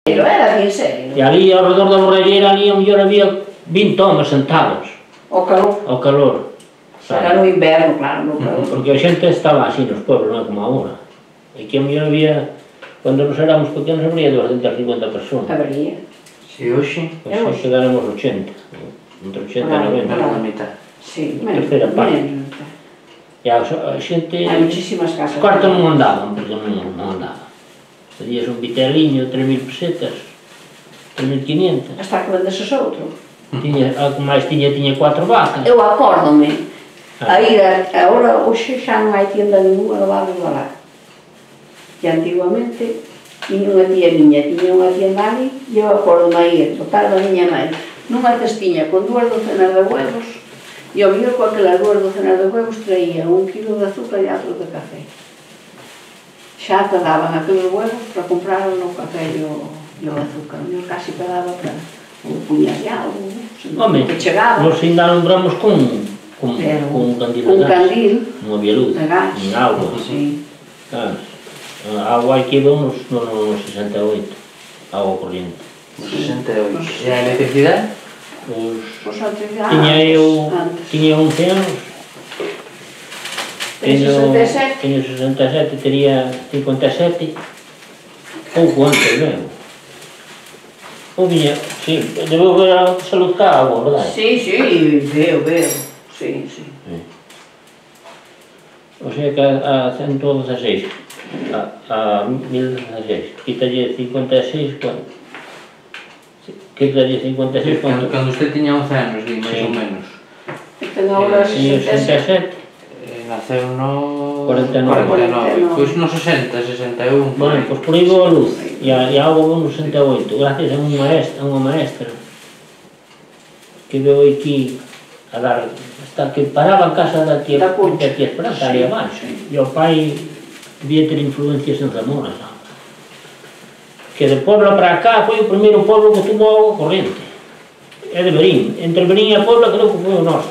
Pero era bien serio. E ali, ao redor da borralleira, ali, ao mellor había 20 homes sentados. O calor. Ao calor. Era no inverno, claro, no calor. Porque a xente estaba así nos pueblos, non é como agora. E que ao mellor había, cando nos éramos pequenos, habría 250 personas. Habería. Si hoxe? Pois chegaremos 80. Entre 80 e 90. Menos da mitad. Sí, Terceira parte. menos. E a xente... Hai muchísimas casas. Os cuartos non andaban, porque non andaban. Pedías un viteliño, 3.000 pesetas, 3.500. Hasta que vendeses outro. Algo máis tiña 4 vacas. Eu acórdome a ir agora, hoxe xa non hai tienda ninguna do barrio de lá. Que antigamente tiña unha tía miña, tiña unha tienda ali, e eu acórdome a ir, botar da miña mãe, nunha cestiña con 2 docenas de huevos, e ao mellor con aquelas 2 docenas de huevos traía 1 kilo de azúcar e outro de café. Xa te daban aqueles huevos para comprar o café e o azúcar. Eu casi pegaba para o puñar de algo, que chegaba. Nos ainda alumbramos con un candil de gas. Un candil. Non había luz, nin agua. Sí. A agua aquí vemos no 68, agua corriente. No 68. E a electricidade? Tiña 11 anos. Teño 67, tería 57, pouco antes mesmo. O viña, sí, debeu ver a salud ca agua, verdade? Sí, veo, sí. O sea que a 116, a 1016, quítalle 56, quítalle 56, Cando usted tiña 11 anos, máis ou menos. Ten agora 67. Naceu no... 49. Pois no 60, 61. Bueno, pois por aí vou a luz, e a agua vou no 68, gracias a unha maestra que veo aquí a dar, hasta que paraba en casa da tía Esperanza, ali abaixo, e o pai debía ter influencias en Zamora, que de Puebla para cá foi o primeiro pueblo que tuvo agua corriente, é de Berín, entre Berín e a Puebla creo que foi o noso.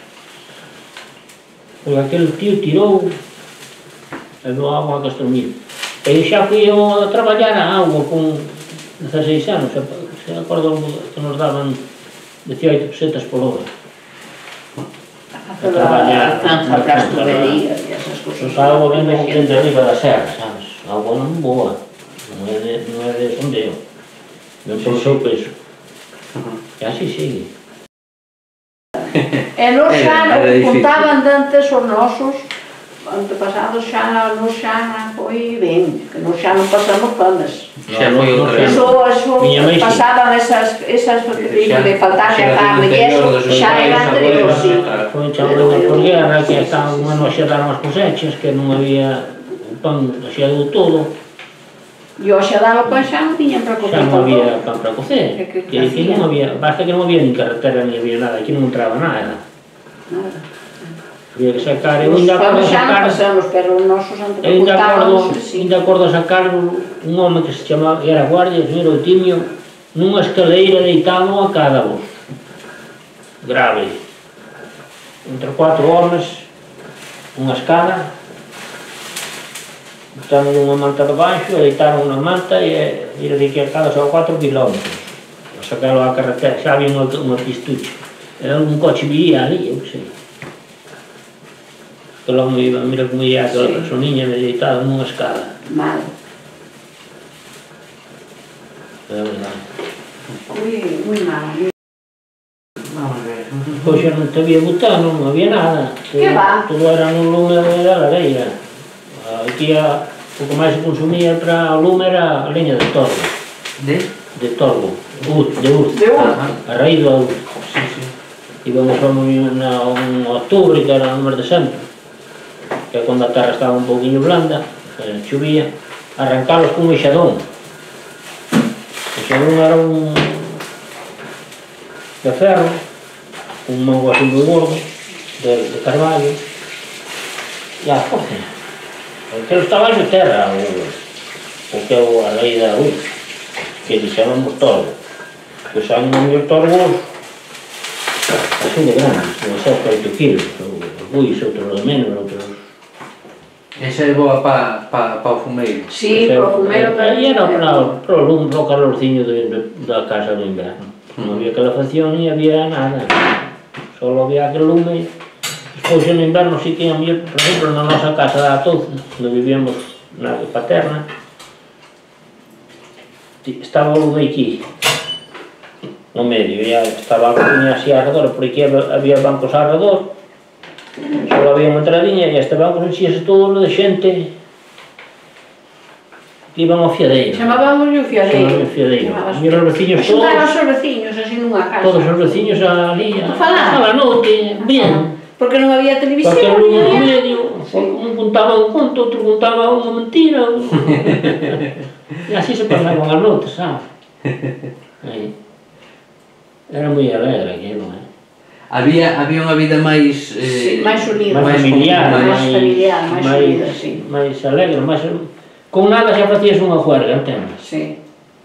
Porque aquel tío tirou e dou agua a Castromil. E xa fui eu a traballar a agua con 16 anos, se acordo que nos daban 18 pesetas por hora. A traballar a Castromil e esas cosas. A agua vende de arriba da serra, sabes? A agua non boa, non é de sondeo. Non por o seu peso. E así sigue. E nos xa contaban antes os nosos antepasados xa foi ben, que nos xa non pasamos fames. Xa foi outra. Eso pasaban esas de faltar a carne e eso xa era anterior, sí. Foi chamando por guerra, que estaban unha noxe daron as cosechas, que non había o pan, xa deu todo. E o xa daba pan xa non tiñan para cocer. Xa non había pan para cocer, que aquí non había, basta que non había nin carretera, ni había nada, aquí non entraba nada. Había que sacar, eu ainda acordo sacar... pero os nosos antepasados... Ainda acordo sacar un home que se chamaba, era guardia, o señor Outimio, nunha escaleira deitado a cádavos. Grave. Entre 4 homes, unha escada, botaron unha manta debaixo, deitaron unha manta e ir de aquí a cada só 4 kilómetros. A sacarlo á carretera, xa había unha pistucha. Era un coche vivía ali, eu que sei. Que logo me iba, mira como ia aquela personinha me deitada nunha escada. Mal. É verdade. Moi mal. Vamos ver. Pois xa non había butano, non había nada. Que va? Todo era no lume da lareira. Aquí o que máis se consumía para o lume era a leña de torbo. De? De torbo. De urz. A raíz do urz. Íbamos a un octubre, que era no mes de sempre, que é cando a terra estaba un pouquinho blanda, chovía, arrancalos con un ixadón. O ixadón era un de ferro, un mango así moi gordo, de carvalho, e a forza. Aquilo estaba en terra, o que é a lei da urz, que dixábamos torbo. Que saben un mellor torbos así de grandes, de 7 ou 8 kilos, os buis, outros de menos, outros... Esa é boa pa o fumeiro. Sí, pro fumero E era para o lume, para o calorciño da casa do inverno. Non había calefacción ni había nada. Só había aquel lume. Despois no inverno sí que había, por exemplo, na nosa casa da Atouz, onde vivíamos na paterna, estaba o lume aquí, no medio, e estaba a cociña así alrededor, por aquí había bancos alrededor, só había unha entradinha e este banco enchíase todo de xente que iban ao fiadeiro. Chamábamos o fiadeiro. E os veciños todos... Xuntaban os veciños así nunha casa. Todos os veciños ali, A falar. a noite, bien. Porque non había televisión. Porque era un no medio, un contaba un conto, outro contaba unha mentira. E así se pasaban as notes, sabes? Era moi alegre aquilo, Había unha vida máis... máis unida. máis familiar, máis unida, sí. máis alegre, máis... Con nada xa facías unha juerga, entendes? Sí.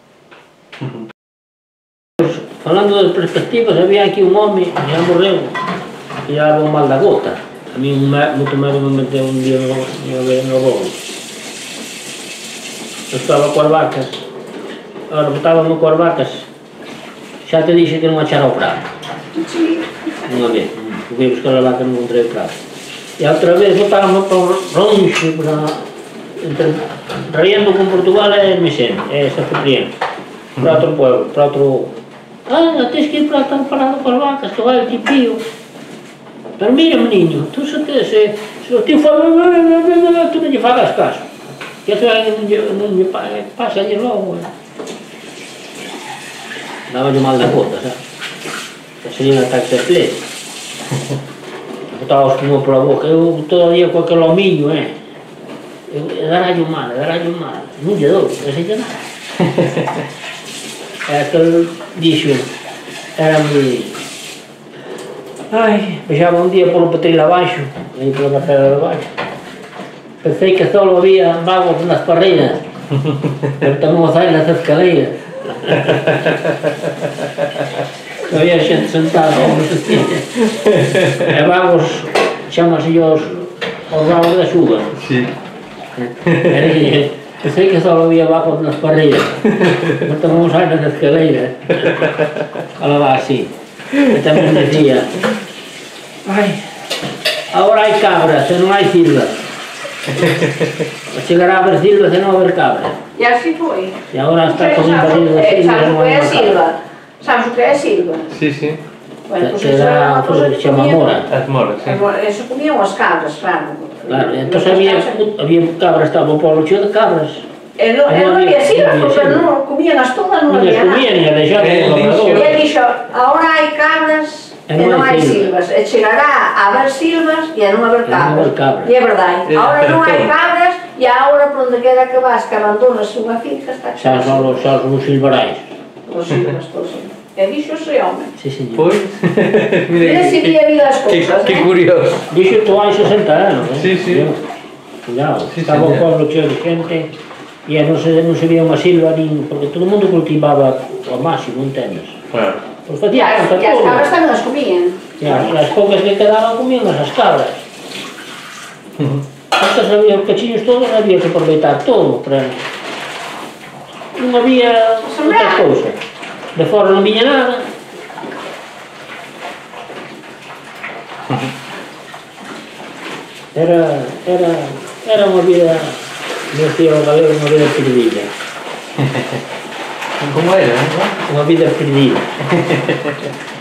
Falando de perspectivas, había aquí un home, xa morreu, que llevaba un mal da gota. A mí moito medo me meteu un día no bolo. Eu estaba coas vacas, agora botábame coas vacas, xa te dixe que non achara o prato. Sí. Unha vez, fui buscar a vaca e non encontrei o prato. E outra vez botábame para longe, riendo con Portugal e Mesén, e Safutrién, para outro pueblo, para outro... tens que ir para estar parado coas vacas, que vai o tipío. Pero mira, meniño, tú se o tío fala, tú non lle fagas caso. Que eso non lle pasa allí logo. Daba-lle mal da gota, sabes? Sería un ataque de play. Botaba os pulmóns pola boca, eu todavía co aquel homiño, darallo mal, non lle dou, non sei que nada. E aquel dixo, era moi... Vexaba un día polo petril abaixo, aí pola cartera de abaixo. Pensei que só había vagos nas parreiras, pero tamén os hai nas escaleiras. Había xente sentada, e vagos, chamase os vagos da xuga. Sí. Pensei que só había vagos nas parreiras, pero tamén os hai nas escaleiras. Falaba así. E tamén decía, agora hai cabras e non hai silvas. Chegará a haber silvas e non a haber cabras. E así foi. E agora está todo invadido de silvas e non hai cabras. Sabes o que é silva? Sí, sí. Bueno, pues eso era Será unha cosa que chama comían. mora. As moras, sí. Eso comían as cabras, claro. Claro, entón había cabras, estaba o pueblo cheo de cabras. E non había silvas, porque non comían as todas, non había nada. Comían e a deixaban E o labrador. ele dixo, agora hai cabras e non hai silvas. E chegará a haber silvas e a non haber cabras. E é verdade. Agora non hai cabras e agora por onde queda que vas, que abandonas unha finca, está Xa son os silvarais. os silvas, todos. E dixo ese home. Sí, señor. Pois, Mira se vía as cousas, que curioso. Dixo tú hai 60 anos, Sí, sí. Cuidado, Sí, estaba o señor. pueblo cheo de xente e non se vía unha silva nin, porque todo o mundo cultivaba ao máximo, entendes? Claro. Pois E facía as cabras tamén as comían. E as poucas que quedaban comían as cabras. Estas había os pechiños todos, había que aproveitar todo, para... Non había outra cousa. De fora non viña nada. Era unha vida, decía o galego, unha vida perdida. Como era, Unha vida perdida.